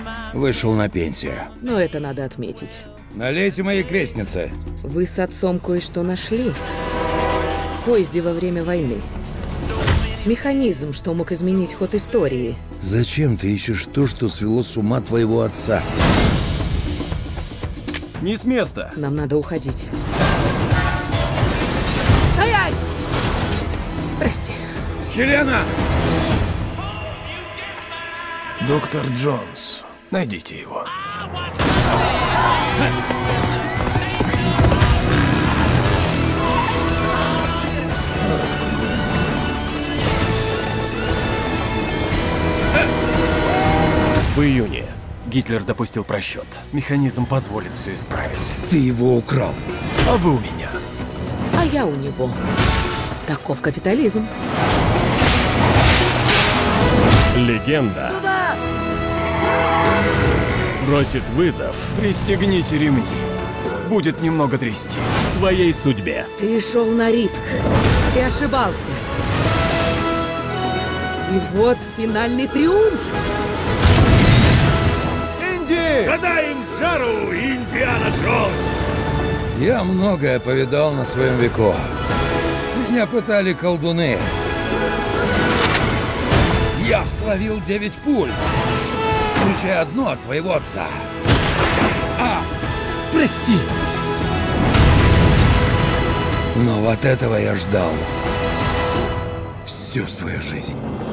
Вышел на пенсию. Но это надо отметить. Налейте моей крестнице. Вы с отцом кое-что нашли. В поезде во время войны. Механизм, что мог изменить ход истории. Зачем ты ищешь то, что свело с ума твоего отца? Не с места. Нам надо уходить. Стоять! Прости. Хелена! Доктор Джонс. Найдите его. В июне Гитлер допустил просчет. Механизм позволит все исправить. Ты его украл. А вы у меня. А я у него. Таков капитализм. Легенда бросит вызов Пристегните ремни. Будет немного трясти. своей судьбе. Ты шел на риск и ошибался. И вот финальный триумф. Задай им жару, Индиана Джонс! Я многое повидал на своем веку. Меня пытали колдуны. Я словил 9 пуль, включая одну от твоего отца. Прости. Но вот этого я ждал всю свою жизнь.